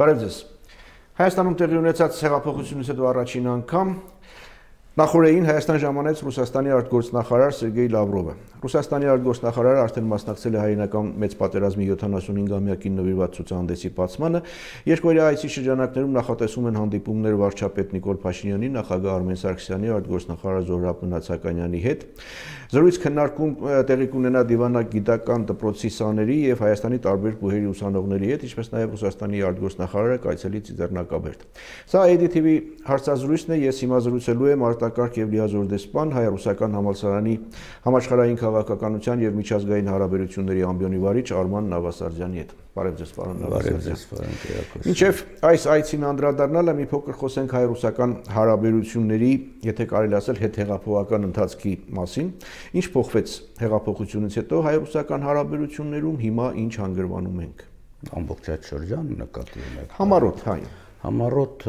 Բարև ձեզ։ Հայաստանում տեղի ունեցած հեղափոխությունից հետո առաջին անգամ նախորդին Հայաստան ժամանեց Ռուսաստանի արտգործնախարար Սերգեյ Լավրովը։ Ռուսաստանի արտգործնախարարը արդեն մասնակցել է հայերենական մեծ պատերազմի 75-ամյակին նվիրված ցուցահանդեսի բացմանը։ Երկօրյա այցի շրջանակներում նախատեսվում են հանդիպումներ վարչապետ Նիկոլ Փաշինյանի, նախագահ Արմեն Սարգսյանի, արտգործնախարար Զոհրաբ Մնացականյանի հետ։ Զրույց քննարկում տեղի կունենա Դիվանագիտական դպրոցի սաների եւ Հայաստանի տարբեր բուհերի ուսանողների հետ, ինչպես նաեւ Ռուսաստանի արտգործնախարարը կայցելի Ծիծեռնակաբերդ։ Սա ADTV հարցազրույցն է, ես հիմա զրուցելու եմ արտակարգ եւ լիազոր դեսպան հայ-ռուսական համալսարանի համաշխարհային քաղաքականության եւ միջազգային հարաբերությունների ամբիոնի վարիչ Արման Նավասարդյանի հետ։ Բարև ձեզ, պարոն Նավասարդյան։ Մինչև այս այցին անդրադառնալը մի փոքր խոսենք հայ-ռուսական հարաբերությունների, եթե կարելի ասել, հետհեղափոխական ընթացքի մասին։ Ինչ փոխվեց հեղափոխությունից հետո հայ-ռուսական հարաբերություններում, հիմա ինչ հանգրվանում ենք։ Ամբողջ այդ շրջանը նկատի ունեք։ Համառոտ, հայ։ Համառոտ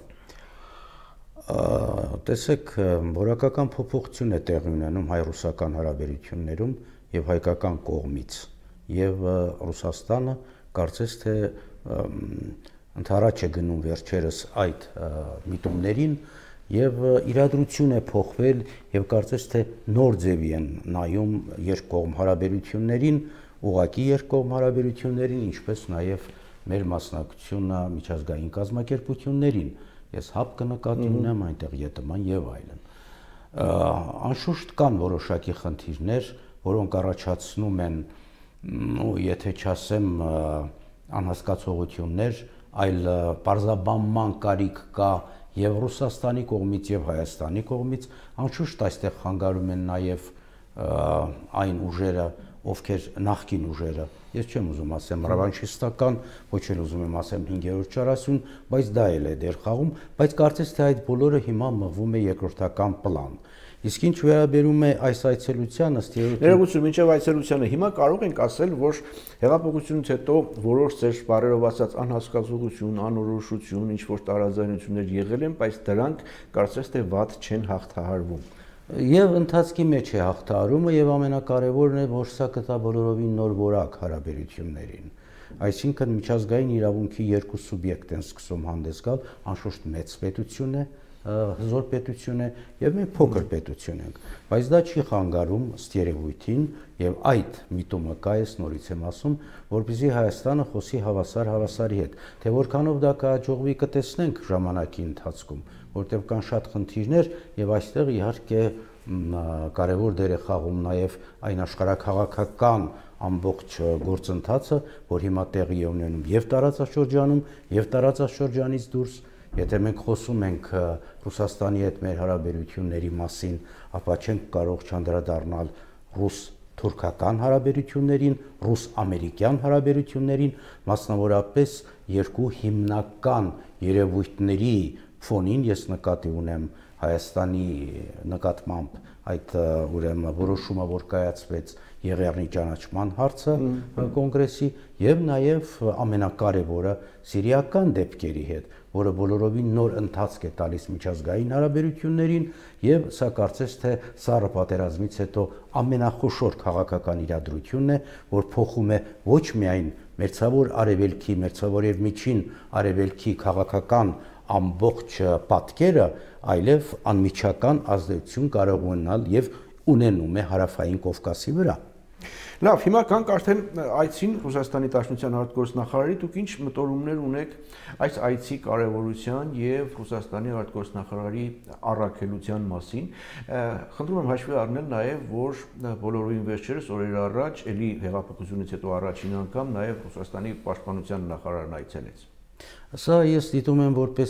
տեսեք, որակական փոփոխություն է տեղի ունենում հայ-ռուսական հարաբերություններում եւ հայկական կողմից, եւ Ռուսաստանը կարծես թե ընդառաջ է գնում վերջերս այդ միտումներին եւ իրադրություն է փոխվել եւ կարծես թե նոր ձևի են նայում երկկողմ հարաբերություններին, ուղղակի երկկողմ հարաբերություններին, ինչպես նաեւ մեր մասնակցությունը միջազգային կազմակերպություններին։ Ես ՀԱՊԿ կնկատի ունեմ այնտեղ ԵՏՄ-ն եւ այլն։ Անշուշտ կան որոշակի խնդիրներ, որոնք առաջացնում են, եթե չասեմ անհասկացողություններ, այլ պարզաբանման կարիք կա եւ Ռուսաստանի կողմից եւ Հայաստանի կողմից, անշուշտ այստեղ խանգարում են նաեւ այն ուժերը, ովքեր նախկին ուժերը, ես չեմ ուզում ասեմ ռևանշիստական, ոչ էլ ուզում եմ ասեմ 5-րդ 40, բայց դա էլ է դեր խաղում, բայց կարծես թե այդ բոլորը հիմա մղվում է երկրորդական պլան։ Իսկ ինչ վերաբերում է այս այցելությանը, ըստ երևույթին, ներողություն, մինչև այցելությանը հիմա կարող ենք ասել, որ հեղափոխությունից հետո որոշ ծեր բարերով ասած անհասկացողություն, անորոշություն, ինչ որ տարաձայնություններ եղել են, բայց դրանք կարծես թե վատ չեն հաղթահարվում։ Եվ ընթացքի մեջ է հաղթահարումը եւ ամենակարևորն է, որ սա կտա բոլորովին նոր որակ հարաբերություններին։ Այսինքն միջազգային իրավունքի երկու սուբյեկտ են սկսում հանդես գալ, անշուշտ մեծ պետություն է, հզոր պետություն է եւ մենք փոքր պետություն ենք, բայց դա չի խանգարում ըստ երևույթին եւ այդ միտումը կա, ես նորից եմ ասում, որպեսզի Հայաստանը խոսի հավասարի հետ, թե որքանով դա կհաջողվի կտեսնենք ժամանակի ընթացքում, որտեղ կան շատ խնդիրներ եւ այստեղ իհարկե կարևոր դեր է խաղում նաեւ այն աշխարհաքաղաքական ամբողջ գործընթացը, որ հիմա տեղի է ունենում եւ տարածաշրջանում եւ տարածաշրջանից դուրս։ Եթե մենք խոսում ենք Ռուսաստանի հետ մեր հարաբերությունների մասին, ապա չենք կարող չանդրադառնալ ռուս-թուրքական հարաբերություններին, ռուս-ամերիկյան հարաբերություններին, մասնավորապես երկու հիմնական երևույթների ֆոնին ես նկատի ունեմ Հայաստանի նկատմամբ այդ ուրեմն որոշումը, որ կայացվեց Եղեռնի ճանաչման հարցը կոնգրեսի եւ նաեւ ամենակարևորը սիրիական դեպքերի հետ, որը բոլորովին նոր ընթացք է տալիս միջազգային հարաբերություններին եւ սա կարծես թե սառը պատերազմից հետո ամենախոշոր քաղաքական իրադրությունն է, որ փոխում է ոչ միայն մերձավոր արևելքի, մերձավոր եւ միջին արևելքի քաղաքական ամբողջ պատկերը, այլև անմիջական ազդեցություն կարող ունենալ եւ ունենում է հարավային Կովկասի վրա։ Լավ, հիմա կանք արդեն այցին Ռուսաստանի Դաշնության արտգործնախարարի, դուք ինչ մտորումներ ունեք այս այցի կարևորության եւ Ռուսաստանի արտգործնախարարի առաքելության մասին։ Խնդրում եմ հաշվի առնել նաեւ, որ բոլորովին վերջերս օրեր առաջ էլի հեղափոխությունից հետո առաջին անգամ նաեւ Ռուսաստանի պաշտպանության նախարարն այցելեց։ Սա ես դիտում եմ որպես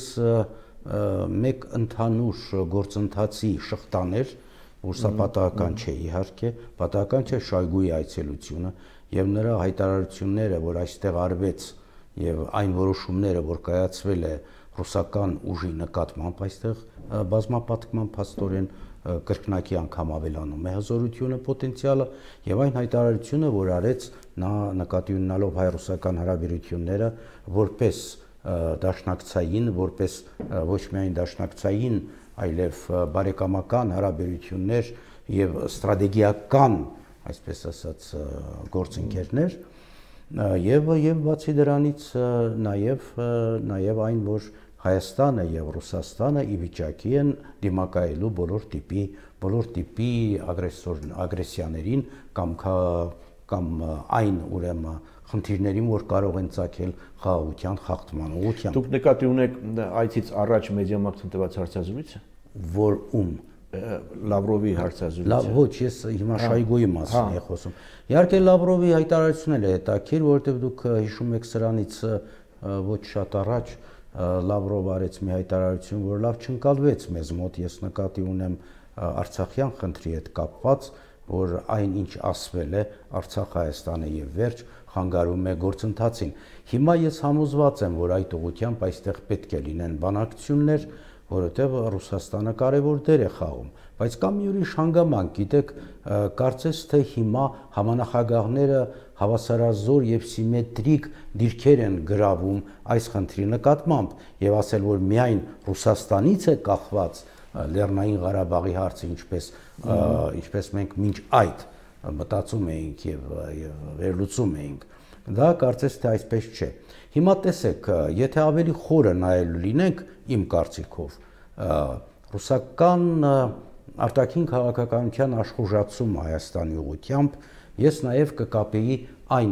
մեկ ընդհանուր գործընթացի շղթաներ, որ սա պատահական չէ իհարկե, պատահական չէ Շոյգուի այցելությունը եւ նրա հայտարարությունները, որ այստեղ արվեց եւ այն որոշումները, որ կայացվել է ռուսական ուժի նկատմամբ այստեղ բազմապատկման փաստորեն կրկնակի անգամ ավելանում է հզորությունը, պոտենցիալը եւ այն հայտարարությունը, որ արեց նա նկատի ունենալով հայ-ռուսական հարաբերությունները որպես դաշնակցային, որպես ոչ միայն դաշնակցային, այլև բարեկամական հարաբերություններ եւ ստրատեգիական, այսպես ասած, գործընկերներ, Եվ բացի դրանից նաև այն, որ Հայաստանը եւ Ռուսաստանը ի վիճակի են դիմակայելու բոլոր տիպի ագրեսիաներին կամ այն ուրեմն խնդիրներին, որ կարող են ծագել խաղաղության խախտման ուղղությամբ։ Դուք նկատի ունեք այցից առաջ Մեդիամարկտում տված հարցազրույցը, որ Լավրովի հարցազրույցը։ Ոչ, ես հիմա Շայգոյի մասին եմ խոսում։ Իհարկե Լավրովի հայտարարությունն է հետաքրքիր, որովհետև դուք հիշում եք սրանից ոչ շատ առաջ Լավրովը արեց մի հայտարարություն, որ լավ չընկալվեց մեզ մոտ, ես նկատի ունեմ Արցախյան խնդրի հետ կապված, որ այն ինչ ասվել է Արցախ-Հայաստանը եւ վերջ խանգարում է գործընթացին։ Հիմա ես համոզված եմ, որ այդ ուղղությամբ այստեղ պետք է լինեն բանակցություններ, որովհետև Ռուսաստանը կարևոր դեր է խաղում, բայց կա մի ուրիշ հանգամանք, գիտեք, կարծես թե հիմա համանախագահները հավասարազոր եւ սիմետրիկ դիրքեր են գրավում այս խնդրի նկատմամբ եւ ասել, որ միայն Ռուսաստանից է կախված Լեռնային Ղարաբաղի հարցը, ինչպես մենք մինչ այդ մտածում էինք եւ վերլուծում էինք, դա կարծես թե այսպես չէ։ Հիմա տեսեք, եթե ավելի խորը նայելու լինենք, իմ կարծիքով, ռուսական արտաքին քաղաքականության աշխուժացումը Հայաստանի ուղղությամբ ես նաև կկապեի այն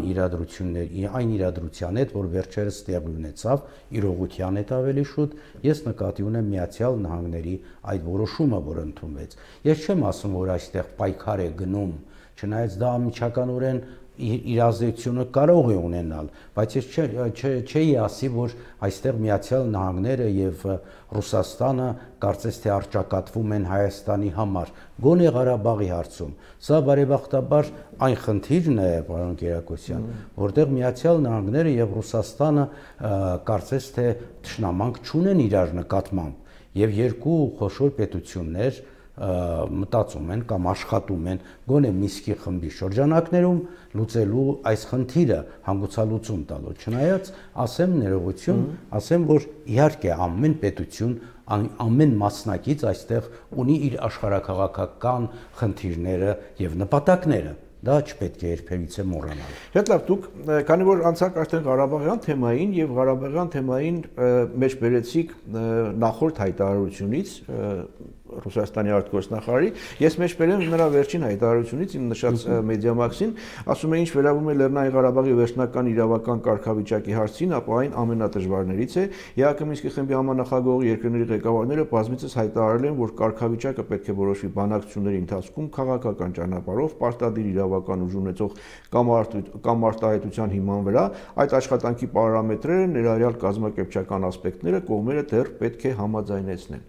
իրադրության հետ, որ վերջերս տեղի ունեցավ, իրողության հետ ավելի շուտ, ես նկատի ունեմ Միացյալ Նահանգների այդ որոշումը, որ ընդունվեց։ Ես չեմ ասում, որ այստեղ պայքար է գնում, չնայած դա անմիջականորեն իր ազդեցությունը կարող է ունենալ, բայց ես չէի ասի, որ այստեղ Միացյալ Նահանգները եւ Ռուսաստանը կարծես թե արճակատվում են Հայաստանի համար, գոնե Ղարաբաղի հարցում։ Սա բարեբախտաբար այն խնդիրն է, պարոն Կերակոսյան, որտեղ Միացյալ Նահանգները եւ Ռուսաստանը կարծես թե ճշնամանք չունեն իրար նկատմամբ եւ երկու խոշոր պետություններ մտածում են կամ աշխատում են գոնե Միսկի խմբի շրջանակներում լուծելու այս խնդիրը հանգուցալուծում տալու։ Չնայած ասեմ ներողություն, ասեմ, որ իհարկե ամեն պետություն, ամեն մասնակից այստեղ ունի իր աշխարհաքաղաքական խնդիրները եւ նպատակները։ Դա չպետք է երբևիցե մոռանալ։ Շատ լավ, դուք քանի որ անցանք արդեն Ղարաբաղյան թեմային եւ Ղարաբաղյան թեմային մեջ բերեցիք նախորդ հայտարարությունից Ռուսաստանի արտգործնախարարի, ես մեջ բերեմ նրա վերջին հայտարարությունից իմ նշած Մեդիամաքսին, ասում է ինչ վերաբերում է Լեռնային Ղարաբաղի վերջնական իրավական կարգավիճակի հարցին, ապա այն ամենադժվարներից է։ ԵԱՀԿ Մինսկի խմբի համանախագահող երկրների ղեկավարները բազմիցս հայտարարել են, որ կարգավիճակը պետք է որոշվի բանակցությունների ընթացքում քաղաքական ճանապարհով պարտադիր իրավական ուժ ունեցող կամ արտահայտության հիման վրա, այդ աշխատանքի պարամետրերը ներառյալ կազմակերպչական ասպեկտները կողմերը դեռ պետք է համաձայնեցնեն։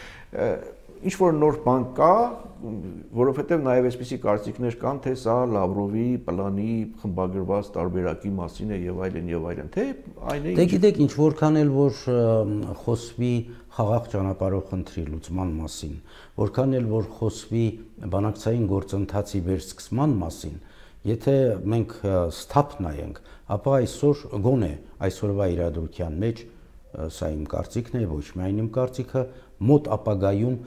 Ինչ որ նոր բան կա, որովհետև նաև այսպիսի կարծիքներ կան, թե սա Լավրովի պլանի խմբագրված տարբերակի մասին է եւ այլն, թե այն է։ Դե գիտեք, ինչ որքան էլ որ խոսվի խաղաղ ճանապարհով խնդրի լուծման մասին, որքան էլ որ խոսվի բանակցային գործընթացի վերսկսման մասին, եթե մենք ստապ նայենք, ապա այսօր գոնե այսօրվա իրադրության մեջ, սա իմ կարծիքն է, ոչ միայն իմ կարծիքը, մոտ ապագայում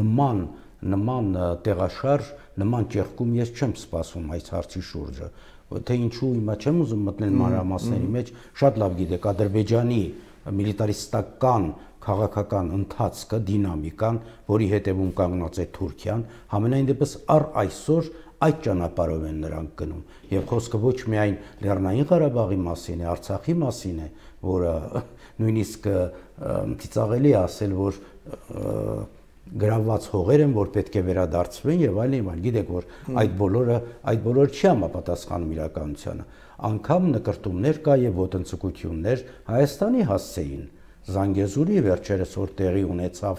նման տեղաշարժ, նման ճեղքում ես չեմ սպասում այս հարցի շուրջը, թե ինչու հիմա չեմ ուզում մտնել մանրամասների մեջ, շատ լավ գիտեք, Ադրբեջանի միլիտարիստական քաղաքական ընթացքը, դինամիկան, որի հետևում կանգնած է Թուրքիան, համենայն դեպս առ այսօր այդ ճանապարհով են նրանք գնում եւ խոսքը ոչ միայն Լեռնային Ղարաբաղի մասին է, Արցախի մասին է, որը նույնիսկ ծիծաղելի է ասել, որ գրաված հողեր են, որ պետք է վերադարձվեն եւ այլն, գիտեք, որ այդ բոլորը չի համապատասխանում իրականությանը։ Անկամ նկրտումներ կա եւ ոտնձգություններ Հայաստանի հասցեին։ Զանգեզուրի վերջերս որ տեղի ունեցավ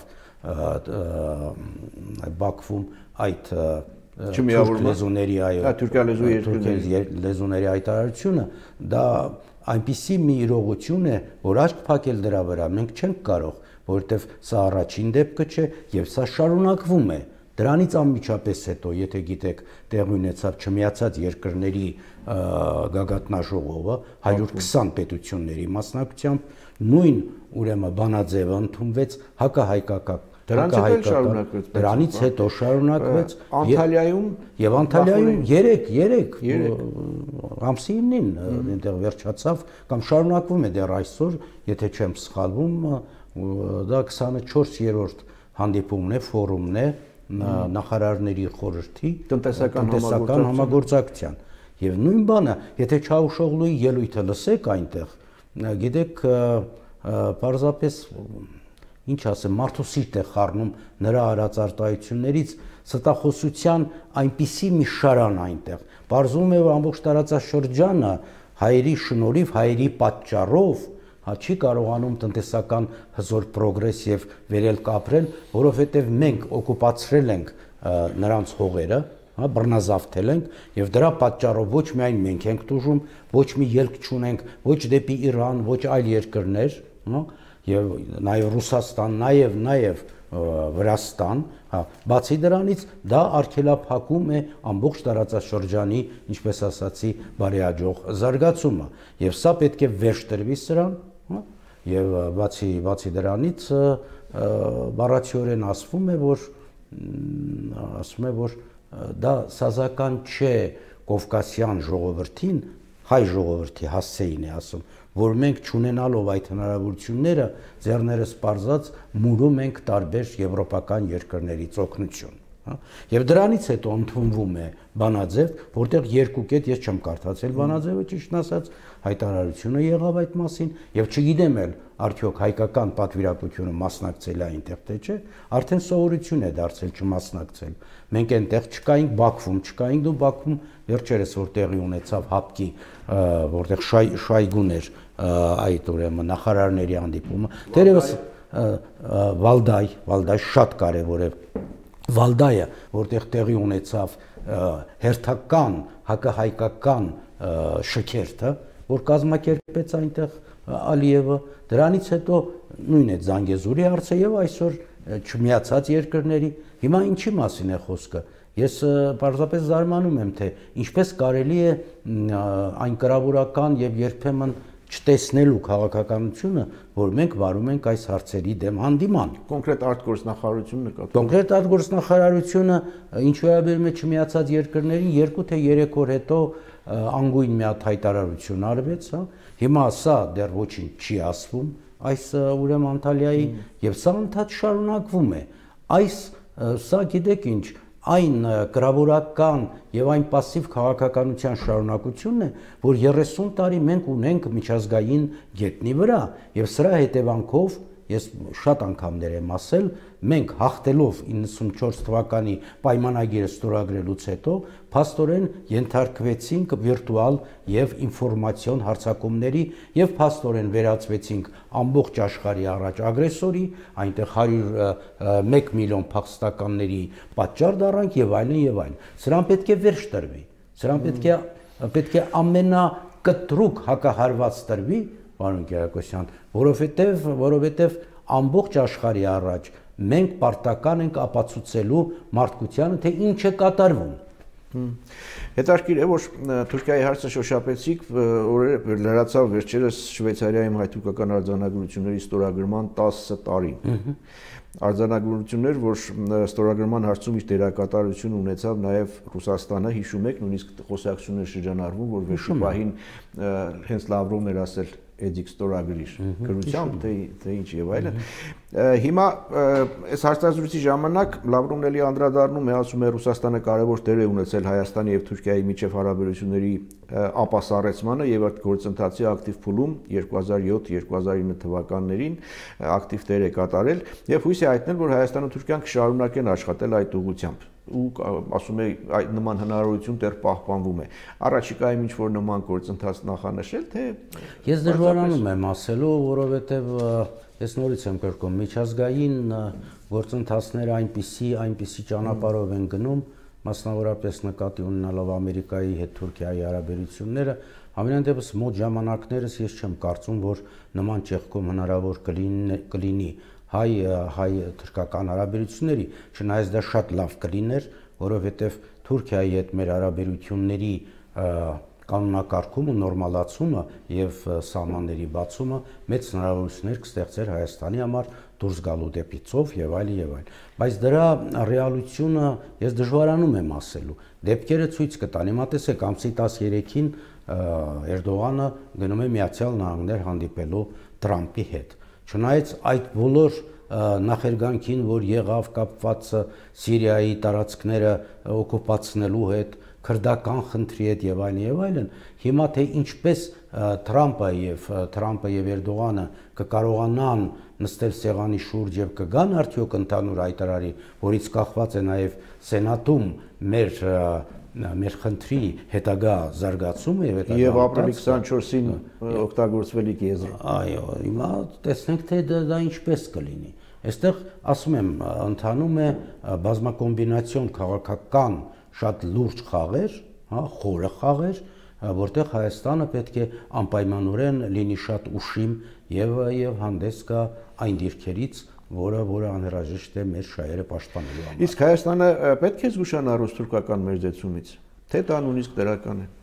Բաքվում այդ լեզուների լեզուների հայտարարությունը, դա այնպիսի մի իրողություն է, որ աչք փակել դրա վրա մենք չենք կարող, որովհետև սա առաջին դեպքը չէ եւ սա շարունակվում է։ Դրանից անմիջապես հետո, եթե գիտեք, տեղի ունեցավ Չմիացած երկրների գագաթնաժողովը 120 պետությունների մասնակցությամբ, նույն ուրեմն բանաձևը ընդունվեց հակահայկական Դրանից հետո շարունակվեց Անտալիայում եւ Անտալիայում 3 ամսի 9-ին այնտեղ վերջացավ կամ շարունակվում է դեռ այսօր, եթե չեմ սխալվում, դա 24-րդ հանդիպումն է, ֆորումն է նախարարների խորհրդի տնտեսական համագործակցության։ Եվ նույն բանը, եթե Չավուշօղլուի ելույթը լսեք այնտեղ, գիտեք, պարզապես ինչ ասեմ, մարդու սիրտ է խառնում նրա արած արտահայտություններից, ստախոսության այնպիսի մի շարան այնտեղ։ Պարզվում է, որ ամբողջ տարածաշրջանը հայերի շնորհիվ, հայերի պատճառով չի կարողանում տնտեսական հզոր պրոգրես եւ վերելք ապրել, որովհետեւ մենք օկուպացրել ենք նրանց հողերը, բռնազավթել ենք եւ դրա պատճառով ոչ միայն մենք ենք տուժում, ոչ մի ելք չունենք, ոչ դեպի Իրան, ոչ այլ երկրներ, եւ նաեւ Ռուսաստան, նաեւ Վրաստան, բացի դրանից դա արգելափակում է ամբողջ տարածաշրջանի, ինչպես ասացի, բարեհաջող զարգացումը եւ սա պետք է վերջ տրվի սրան, եւ բացի դրանից բառացիորեն ասվում է, որ դա սազական չէ կովկասյան ժողովրդին, հայ ժողովրդի հասցեին է ասում, որ մենք չունենալով այդ հնարավորությունները ձեռներս պարզած մուրում ենք տարբեր եվրոպական երկրներից օգնություն։ Եվ դրանից հետո ընդունվում է բանաձև, որտեղ երկու կետ ես չեմ կարդացել բանաձևը, ճիշտն ասած, հայտարարությունը եղավ այդ մասին, եւ չգիտեմ էլ արդյոք հայկական պատվիրակությունը մասնակցել է այնտեղ թե չէ, արդեն սովորություն է դարձել չմասնակցել։ Մենք այնտեղ չկայինք Բաքվում, դու Բաքվում վերջերս որ տեղի ունեցավ ՀԱՊԿ-ի, որտեղ Շայգուն էր այդ ուրեմն նախարարների հանդիպումը, դերևս Վալդայ շատ կարևոր է Վալդայը, որտեղ տեղի ունեցավ հերթական հակահայկական շքերթը, որ կազմակերպեց այնտեղ Ալիևը, դրանից հետո նույն է Զանգեզուրի հարցը եւ այսօր չմիացած երկրների, հիմա ինչի մասին է խոսքը։ Ես պարզապես զարմանում եմ, թե ինչպես կարելի է այն կրավորական եւ երբեմն չտեսնելու քաղաքականությունը, որ մենք վարում ենք այս հարցերի դեմ հանդիման։ Կոնկրետ արտգործնախարարությունը նկատում։ Կոնկրետ արտգործնախարարությունը ինչ վերաբերում է չմիացած երկրներին 2 թե 3 օր հետո անգույն մի հատ հայտարարություն արվեց, հիմա սա դեռ ոչինչ չի ասվում այս ուրեմն Անտալիայի եւ սա ընդհանուր շարունակվում է։ Սա գիտեք ինչ, այն կրավորական եւ այն пассив քաղաքականության շարունակությունն է, որ 30 տարի մենք ունենք միջազգային գետնի վրա եւ սրա հետևանքով ես շատ անգամներ եմ ասել, մենք հաղթելով 94 թվականի պայմանագիրը ստորագրելուց հետո փաստորեն ենթարկվեցինք վիրտուալ եւ ինֆորմացիոն հարձակումների եւ փաստորեն վերածվեցինք ամբողջ աշխարհի առաջ ագրեսորի, այնտեղ 101 միլիոն փախստականների պատճառ դառանք եւ այլն։ Սրան պետք է վերջ տրվի։ Սրան պետք է ամենակտրուկ հակահարված տրվի, պարոն Կիրակոսյան, որովհետև ամբողջ աշխարհի առաջ մենք պարտական ենք ապացուցելու մարդկությանը, թե ինչ է կատարվում։ Հետաքրքիր է, որ Թուրքիայի հարցը շոշափեցիք, լրացավ վերջերս Շվեյցարիայում հայ-թուրքական արձանագրությունների ստորագրման 10 տարի։ Արձանագրություններ, որ ստորագրման հարցում իր դերակատարություն ունեցավ նաև Ռուսաստանը, հիշում եք, նույնիսկ խոսակցություններ շրջանառվում, որ վերջին պահին հենց Լավրովն էր ասել Էդիկ ստորագրիր գրությամբ, թե ինչ եւ այլն։ Հիմա այս հարցազրույցի ժամանակ Լավրովն էլի անդրադառնում է, ասում է Ռուսաստանը կարևոր դեր է ունեցել Հայաստանի եւ Թուրքիայի միջև հարաբերությունների ապասառեցմանը եւ այդ գործընթացի ակտիվ փուլում 2007-2009 թվականներին ակտիվ դեր է կատարել եւ հույս է հայտնել, որ Հայաստանը ու Թուրքիան կշարունակեն աշխատել այդ ուղղությամբ ու ասում է այդ նման հնարավորություն դեռ պահպանվում է։ Առաջիկայում ինչ որ նման գործընթաց նախանշել, թե ես դժվարանում եմ ասելու, որովհետև ես նորից եմ կրկնում, միջազգային գործընթացները այնպիսի ճանապարհով են գնում, մասնավորապես նկատի ունենալով Ամերիկայի հետ Թուրքիայի հարաբերությունները, ամենայն դեպս մոտ ժամանակներս ես չեմ կարծում, որ նման ճեղքում հնարավոր կլինի հայ-թուրքական հարաբերությունների, չնայած դա շատ լավ կլիներ, որովհետև Թուրքիայի հետ մեր հարաբերությունների կանոնակարգումը, նորմալացումը եւ սահմանների բացումը մեծ հնարավորություններ կստեղծեր Հայաստանի համար դուրս գալու դեպի ծով եւ այլ եւ այլ։ Բայց դրա ռեալությունը ես դժվարանում եմ ասելու։ Դեպքերը ցույց կտան։ Հիմա տեսեք, ամսի 13-ին Էրդողանը գնում է Միացյալ Նահանգներ հանդիպելու Տրամպի հետ։ Չնայած այդ բոլոր նախերգանքին, որ եղավ կապված Սիրիայի տարածքները օկուպացնելու հետ, քրդական խնդրի հետ եւ այլն, հիմա թե ինչպես Տրամպը եւ Էրդողանը կկարողանան նստել սեղանի շուրջ եւ կգան արդյոք ընդհանուր հայտարարի, որից կախված է նաեւ Սենատում մեր խնդրի հետագա զարգացումը եւ ապրիլի 24-ին օգտագործվելիք եզրը։ Այո, հիմա տեսնենք թե դա ինչպես կլինի։ Այստեղ ասում եմ, ընթանում է բազմակոմբինացիոն քաղաքական շատ լուրջ խաղեր, խորը խաղեր, որտեղ Հայաստանը պետք է անպայմանորեն լինի շատ ուշիմ եւ հանդես գա այն դիրքերից, որը անհրաժեշտ է մեր շահերը պաշտպանելու համար։ Իսկ Հայաստանը պետք է զգուշանա ռուս-թուրքական մերձեցումից, թե դա նույնիսկ դրական է։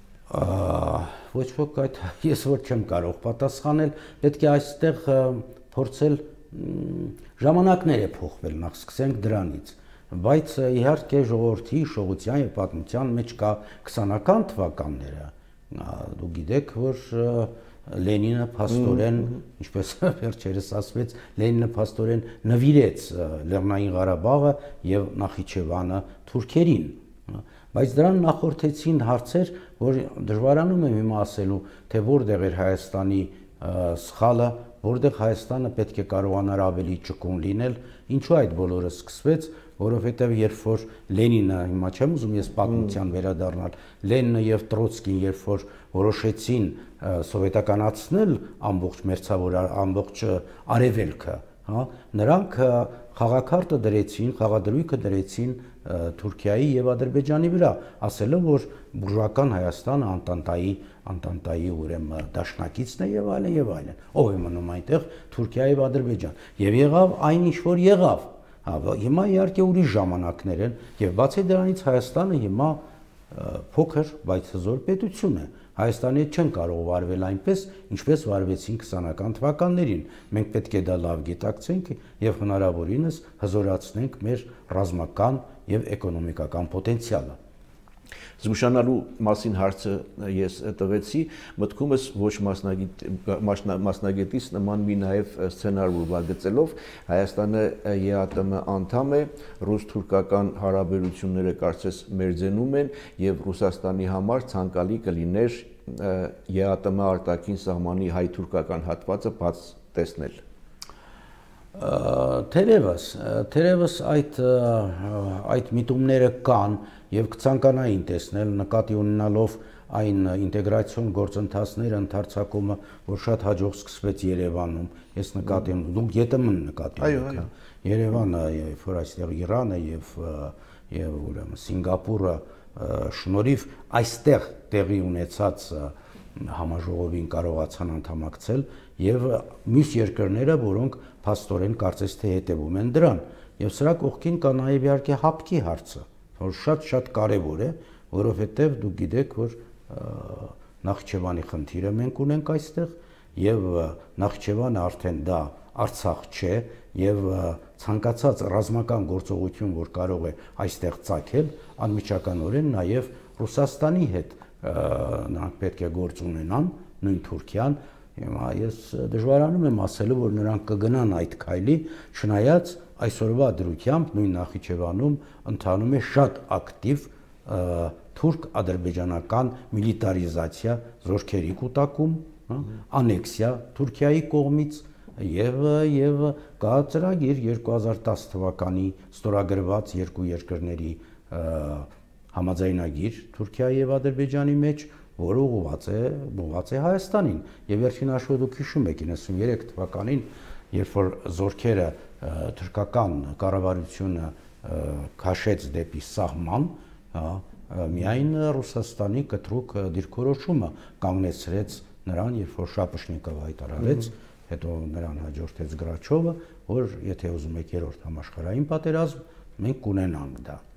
Ոչ ոք այդ ես որ չեմ կարող պատասխանել, պետք է այստեղ փորձել ժամանակներ է փոխվել, նախ սկսենք դրանից, բայց իհարկե ժողովրդի հիշողության եւ պատմության մեջ կա 20-ական թվականները։ Դու գիտեք, որ Լենինը փաստորեն, ինչպես վերջերս ասվեց, Լենինը փաստորեն նվիրեց Լեռնային Ղարաբաղը եւ Նախիջևանը թուրքերին, բայց դրան նախորդեցին հարցեր, որ դժվարանում եմ հիմա ասելու, թե որտեղ էր Հայաստանի սխալը, որտեղ Հայաստանը պետք է կարողանար ավելի ճկուն լինել, ինչու այդ բոլորը սկսվեց, որովհետև երբ որ Լենինը, հիմա չեմ ուզում ես պատմության վերադառնալ, Լենինը եւ Տրոցկին երբ որ որոշեցին սովետականացնել ամբողջ արևելքը, նրանք խաղակարտը դրեցին, խաղադրույքը դրեցին Թուրքիայի եւ Ադրբեջանի վրա, ասելով որ բուրժուական Հայաստանը Անտանտայի ուրեմն դաշնակիցն է եւ այլն, ով է մնում այնտեղ Թուրքիա եւ Ադրբեջան, եւ եղավ այն ինչ որ եղավ։ Հիմա իհարկե ուրիշ ժամանակներ են եւ բացի դրանից Հայաստանը հիմա փոքր, բայց հզոր պետություն է։ Հայաստանի հետ չեն կարող վարվել այնպես, ինչպես վարվեցին 20-ական թվականներին։ Մենք պետք է դա լավ գիտակցենք եւ հնարավորինս հզորացնենք մեր ռազմական եւ էկոնոմիկական պոտենցիալը։ Զգուշանալու մասին հարցը ես տվեցի, մտքումս ոչ մասնագետից նման մի նաև սցենար ուրվագծելով, Հայաստանը ԵԱՏՄ անդամ է, ռուս-թուրքական հարաբերությունները կարծես մերձենում են եւ Ռուսաստանի համար ցանկալի կլիներ ԵԱՏՄ արտաքին սահմանի հայ-թուրքական հատվածը բաց տեսնել։ Թերևս այդ միտումները կան եւ կցանկանային տեսնել նկատի ունենալով այն ինտեգրացիոն գործընթացները ընդարձակումը, որ շատ հաջող սկսվեց Երևանում։ Ես նկատի ունեմ, դուք ԵՏՄ-ն նկատի ունեք։ Երևանը, երբ որ այստեղ Իրանը եւ ուրեմն Սինգապուրը շնորհիվ այստեղ տեղի ունեցած համաժողովին կարողացան անդամակցել եւ մյուս երկրները, որոնք փաստորեն կարծես թե հետևում են դրան։ Եվ սրա կողքին կա նաեւ իհարկե հապկի հարցը, որ շատ կարեւոր է, որովհետեւ դուք գիտեք, որ Նախիջևանի խնդիրը մենք ունենք այստեղ եւ Նախիջևանը արդեն դա Արցախ չէ եւ ցանկացած ռազմական գործողություն, որ կարող է այստեղ ծագել, անմիջականորեն նաեւ Ռուսաստանի հետ նրանք պետք է գործ ունենան, նույն Թուրքիան, հիմա ես դժվարանում եմ ասելու, որ նրանք կգնան այդ քայլի, չնայած այսօրվա դրությամբ նույն Նախիջևանում ընթանում է շատ ակտիվ թուրք-ադրբեջանական միլիտարիզացիա, զորքերի կուտակում, անեքսիա Թուրքիայի կողմից եւ կա ծրագիր 2010 թվականի ստորագրված երկու երկրների համաձայնագիր Թուրքիայի եւ Ադրբեջանի մեջ, որը ուղղված է Հայաստանին։ Եվ վերջին հաշվով դուք հիշում եք 93 թվականին, երբ որ զորքերը թուրքական կառավարությունը քաշեց դեպի սահման, միայն Ռուսաստանի կտրուկ դիրքորոշումը կանգնեցրեց նրան, երբ որ Շապաշնիկովը հայտարարեց, հետո նրան հաջորդեց Գրաչովը, որ եթե ուզում եք երրորդ համաշխարհային պատերազմ, մենք կունենանք դա։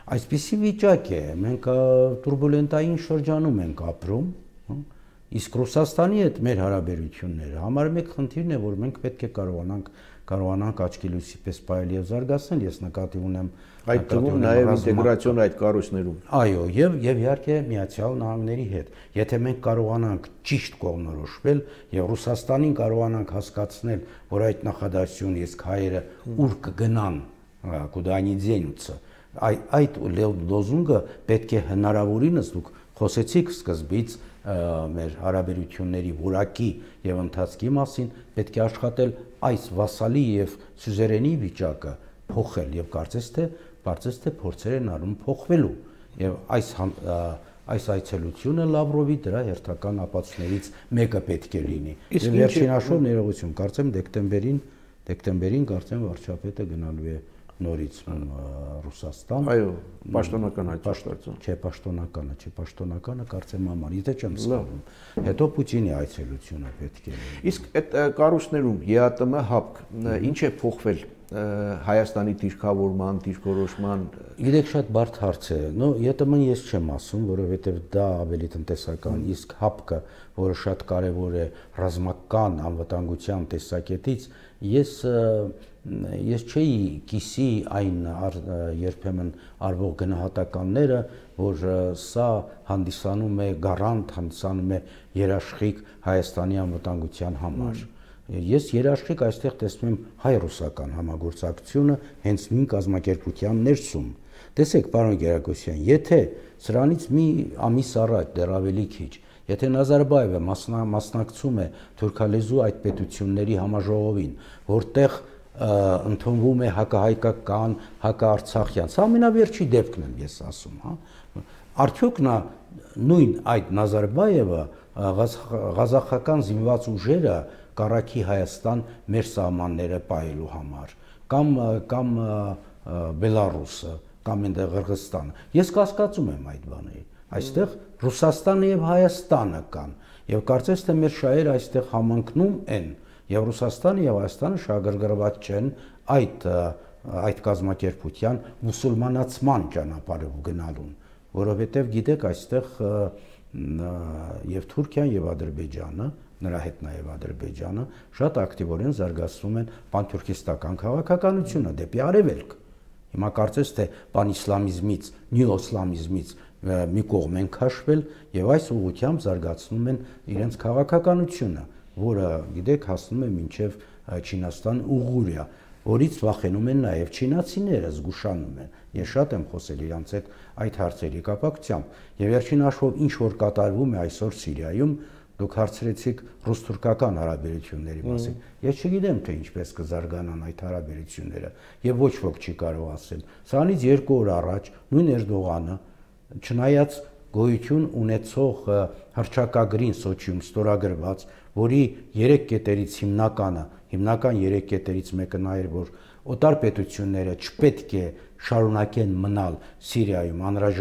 Այսպիսի վիճակ է, մենք տուրբուլենտային շրջանում ենք ապրում, իսկ Ռուսաստանի հետ մեր հարաբերությունները համար մեկ խնդիրն է, որ մենք պետք է կարողանանք աչքի լույսի պես պահել եւ զարգացնել, ես նկատի ունեմ այդ թվում նաեւ ինտեգրացիոն այդ կառույցներում։ Այո, եւ իհարկե Միացյալ Նահանգների հետ։ Եթե մենք կարողանանք ճիշտ կողմնորոշվել եւ Ռուսաստանին կարողանանք հասկացնել, որ այդ նախադասությունը իսկ հայերը ուր կգնան, կուდა они денутся, այդ լոզունգը պետք է հնարավորինս դուք խոսեցիք սկզբից մեր հարաբերությունների որակի եւ ընթացքի մասին, պետք է աշխատել այս վասալի եւ սյուզերենի վիճակը փոխել եւ կարծես թե փորձեր են արում փոխվելու եւ այս այցելությունը Լավրովի դրա հերթական ապացույցներից մեկը պետք է լինի։ Եվ վերջին հաշվով ներողություն, կարծեմ դեկտեմբերին կարծեմ վարչապետը գնալու է նորից Ռուսաստան։ Այո, պաշտոնական այդ պաշտոնը։ Չէ, պաշտոնականը կարծեմ համար, եթե չեմ սխալվում։ Հետո Պուտինի այցելությունը պետք է լինի։ Իսկ այդ կառույցներում ԵԱՏՄ ՀԱՊԿ ինչ է փոխվել Հայաստանի դիրքավորման, դիրքորոշման։ Գիտեք, շատ բարդ հարց է։ Նո, ԵԱՏՄ-ն ես չեմ ասում, որովհետև դա ավելի տնտեսական, իսկ ՀԱՊԿ-ը, որը շատ կարևոր է ռազմական անվտանգության տեսակետից, ես չէի կիսի այն երբեմն արվող գնահատականները, որ սա հանդիսանում է գարանտ, հանդիսանում է երաշխիք Հայաստանի անվտանգության համար։ Ես երաշխիք այստեղ տեսնում եմ հայ-ռուսական համագործակցությունը հենց նույն կազմակերպության ներսում։ Տեսեք, պարոն Գերագոսյան, եթե սրանից մի ամիս առաջ դեռ ավելի քիչ, եթե Նազարբաևը մասնակցում է թուրքալեզու այդ պետությունների համաժողովին, որտեղ ընդունվում է հակահայկական, հակաարցախյան, սա ամենավերջի դեպքն եմ ես ասում, հա։ Արդյոք նույն այդ Նազարբաևը ղազախական զինված ուժերը կառաքի Հայաստան մեր սահմանները պահելու համար, կամ Բելարուսը, կամ այնտեղ Ղրղստանը։ Ես կասկածում եմ այդ բաների։ Այստեղ Ռուսաստանը եւ Հայաստանը կան, եւ կարծես թե մեր շահերը այստեղ համընկնում են, եւ Ռուսաստանը եւ Հայաստանը շահագրգռված չեն այդ կազմակերպության մուսուլմանացման ճանապարհով գնալուն, որովհետեւ գիտեք այստեղ եւ Թուրքիան եւ Ադրբեջանը, նրա հետ նաեւ Ադրբեջանը շատ ակտիվորեն զարգացնում են պանթուրքիստական քաղաքականությունը դեպի արևելք։ Հիմա կարծես թե պանիսլամիզմից, նյոիսլամիզմից մի կողմ են քաշվել եւ այս ուղղությամբ զարգացնում են իրենց քաղաքականությունը, որը գիտեք հասնում է մինչեւ Չինաստան Ուղղուրիա, որից վախենում են նաեւ չինացիները, զգուշանում են։ Ես շատ եմ խոսել իրանց հետ այդ հարցերի կապակցությամբ։ Եվ վերջին հաշվով ինչ որ կատարվում է այսօր Սիրիայում, դուք հարցրեցիք ռուս-թուրքական հարաբերությունների մասին։ Ես չգիտեմ թե ինչպես կզարգանան այդ հարաբերությունները, եւ ոչ ոք չի կարող ասել։ Սրանից 2 օր առաջ նույն Էրդողանը, չնայած գոյություն ունեցող հռչակագրին Սոչիում ստորագրված, որի 3 կետերից հիմնական 3 կետերից մեկը նա էր, որ օտար պետությունները չպետք է շարունակեն մնալ Սիրիայում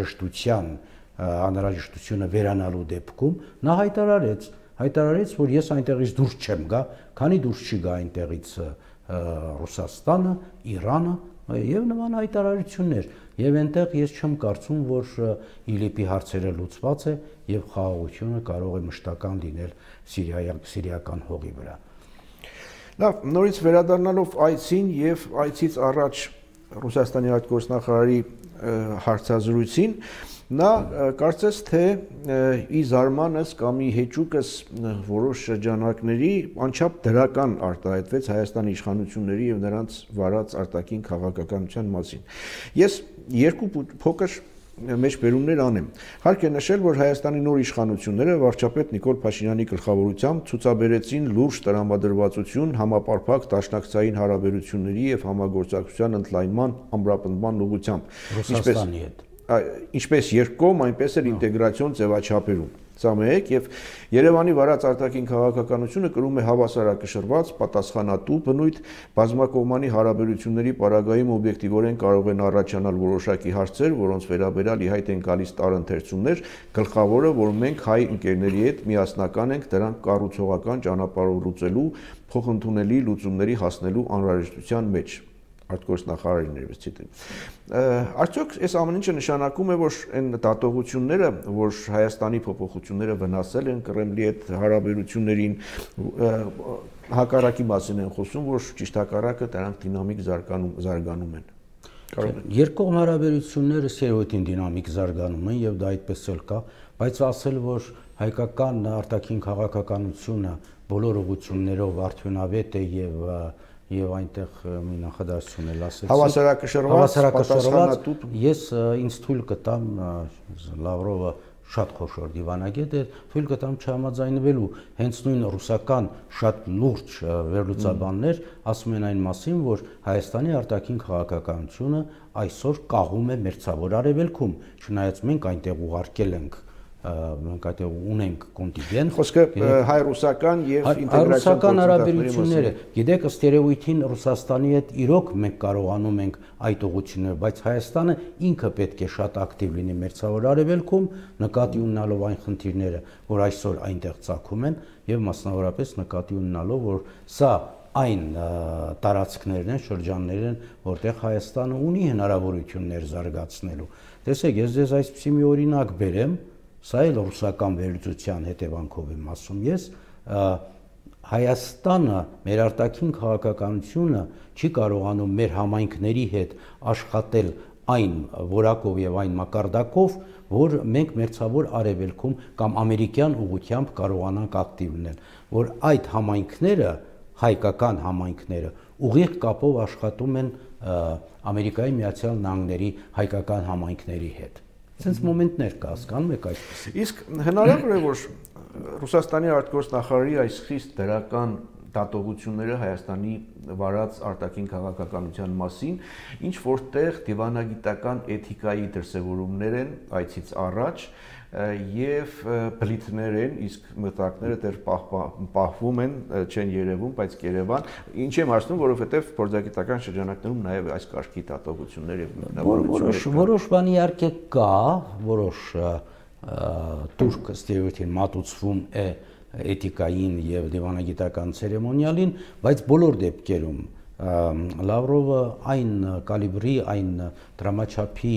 անհրաժեշտությունը վերանալու դեպքում, նա հայտարարեց, որ ես այնտեղից դուրս չեմ գա, քանի դուրս չի գա այնտեղից Ռուսաստանը, Իրանը եւ նման հայտարարություններ, եւ այնտեղ ես չեմ կարծում, որ ԻԼԻՊ-ի հարցերը լուծված է եւ խաղաղությունը կարող է մշտական լինել սիրիական հողի վրա։ Լավ, նորից վերադառնալով այցին եւ այցից առաջ Ռուսաստանի արտգործնախարարի հարցազրույցին, նա կարծես թե ի զարմանս կամ ի հեճուկս որոշ շրջանակների անչափ դրական արտահայտվեց Հայաստանի իշխանությունների եւ նրանց վարած արտաքին քաղաքականության մասին։ Ես երկու փոքր մեջբերումներ անեմ։ Հարկ է նշել, որ Հայաստանի նոր իշխանությունները վարչապետ Նիկոլ Փաշինյանի գլխավորությամբ ցուցաբերեցին լուրջ տրամադրվածություն համապարփակ դաշնակցային հարաբերությունների եւ համագործակցության ընդլայնման ամրապնդման ուղղությամբ։ Ռուսաստանի հետ Ինչպես երկկողմ, այնպես էլ ինտեգրացիոն ձևաչափերում։ Սա մեկ եւ Երևանի վարած արտաքին քաղաքականությունը կրում է հավասարակշռված, պատասխանատու բնույթ, բազմակողմանի հարաբերությունների պարագայում օբյեկտիվորեն կարող են առաջանալ որոշակի հարցեր, որոնց վերաբերյալ ի հայտ են գալիս տարընթերցումներ, գլխավորը, որ մենք հայ ընկերների հետ միասնական ենք դրանք կառուցողական ճանապարհով լուծելու, փոխընդունելի լուծումների հասնելու անհրաժեշտության մեջ։ արտգործնախարարին ցիտեմ։ Արդյոք այս ամեն ինչը նշանակում է, որ այն դատողությունները, որ Հայաստանի փոփոխությունները վնասել են Կրեմլի հետ հարաբերություններին, հակառակի մասին են խոսում, որ ճիշտ հակառակը դրանք դինամիկ զարգանում են։ Երկկողմ հարաբերությունները սերոտին դինամիկ զարգանում են եւ դա այդպես էլ կա, բայց ասել, որ հայկական արտաքին քաղաքականությունը բոլոր ուղղություններով արդյունավետ է եւ այնտեղ մի նախադասություն էլ ասեցի։ Հավասարակշռված, ես ինձ թույլ կտամ Լավրովը շատ խոշոր դիվանագետ է, թույլ կտամ չհամաձայնվելու, հենց նույն ռուսական շատ լուրջ վերլուծաբաններ ասում են այն մասին, որ Հայաստանի արտաքին քաղաքականությունը այսօր կաղում է մերձավոր արևելքում, չնայած մենք այնտեղ ուղարկել ենք մենք այդտեղ ունենք կոնտինգենտ, խոսքը հայ-ռուսական եւ ինտեգրացիոն հարաբերությունները, գիտեք, ըստ երևույթին Ռուսաստանի հետ իրոք մենք կարողանում ենք այդ ուղղությունները, բայց Հայաստանը ինքը պետք է շատ ակտիվ լինի մերձավոր արևելքում, նկատի ունենալով այն խնդիրները, որ այսօր այնտեղ ծագում են, եւ մասնավորապես նկատի ունենալով, որ սա այն տարածքներն են, շրջաններն են, որտեղ Հայաստանը ունի հնարավորություններ զարգացնելու։ Տեսեք, ես ձեզ այսպիսի մի օրինակ բերեմ, սա էլ ռուսական վերլուծության հետևանքով եմ ասում ես, Հայաստանը, մեր արտաքին քաղաքականությունը չի կարողանում մեր համայնքների հետ աշխատել այն որակով եւ այն մակարդակով, որ մենք մերձավոր արևելքում կամ ամերիկյան ուղղությամբ կարողանանք ակտիվ լինել, որ այդ համայնքները, հայկական համայնքները ուղիղ կապով աշխատում են Ամերիկայի Միացյալ Նահանգների հայկական համայնքների հետ։ Սենց մոմենտներ կա, հասկանում եք այսպես։ Իսկ հնարավոր է, որ Ռուսաստանի արտգործնախարարի այս խիստ դրական դատողությունները Հայաստանի վարած արտաքին քաղաքականության մասին, ինչ որտեղ դիվանագիտական էթիկայի դրսևորումներ են այցից առաջ եւ բլիթներ են, իսկ մտակները դեռ պահվում են, չեն երևում, բայց կերևան, ինչ եմ ասում, որովհետեւ փորձագիտական շրջանակներում նաեւ այս կարգի դատողություններ եւ մեկնաբանություններ որոշ բան իհարկե կա, որոշ турք ստերեոտիպ մատուցվում է էթիկային եւ դիվանագիտական ցերեմոնիալին, բայց բոլոր դեպքերում Լավրովը այն կալիբրի, այն դրամաչափի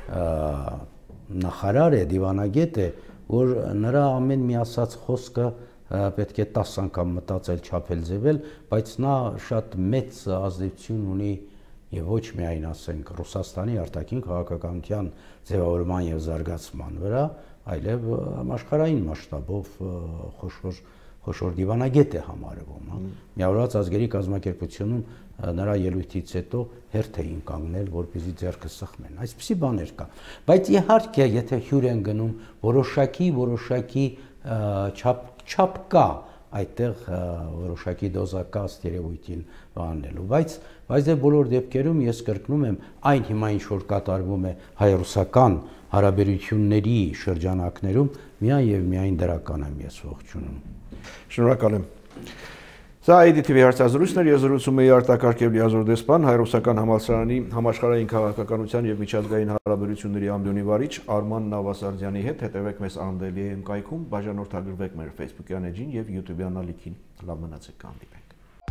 նախարար է, դիվանագետ է, որ նրա ամեն մի ասած խոսքը պետք է 10 անգամ մտածել, չափել, ձևել, բայց նա շատ մեծ ազդեցություն ունի եւ ոչ միայն ասենք Ռուսաստանի արտաքին քաղաքականության ձևավորման եւ զարգացման վրա, այլև համաշխարհային մասշտաբով խոշոր դիվանագետ է համարվում, Միավորված ազգերի կազմակերպությունում նրա ելույթից հետո հերթ էին կանգնել, որպեսզի ձեռքը սխմեն։ Այսպիսի բաներ կա։ Բայց իհարկե, եթե հյուր են գնում, որոշակի չափ կա այդտեղ որոշակի դոզա կա ստերեոտիպին վանելու, բայց դե բոլոր դեպքերում ես կրկնում եմ, այն հիմա ինչ որ կատարվում է հայ-ռուսական հարաբերությունների շրջանակներում, միայն եւ միայն դրական եմ ես ողջունում։ Շնորհակալ եմ։ Սա IDTV հարցազրույցն էր, ես զրուցում էի արտակարգ եւ լիազոր դեսպան Հայ-Ռուսական համալսարանի համաշխարհային քաղաքականության եւ միջազգային հարաբերությունների ամբիոնի վարիչ Արման Նավասարդյանի հետ։ Հետևեք մեզ Անդելի.am կայքում, բաժանորդագրվեք մեր Facebook-յան էջին եւ YouTube-յան ալիքին։ Լավ մնացեք, կհանդիպենք։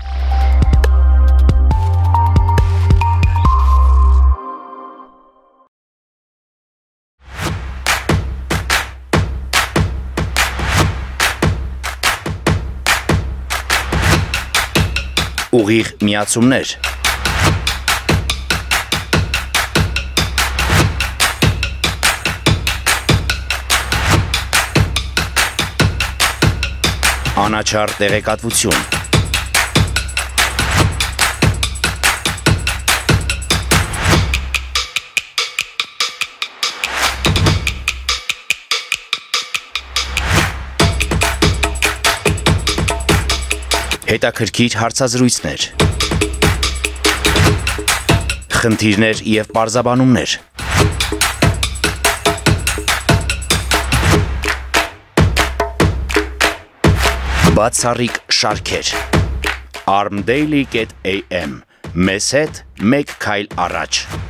Ուղիղ միացումներ։ Անաչառ տեղեկատվություն։ Հետաքրքիր հարցազրույցներ, խնդիրներ և պարզաբանումներ, բացառիկ շարքեր, armdaily.am, մեզ հետ մեկ քայլ առաջ։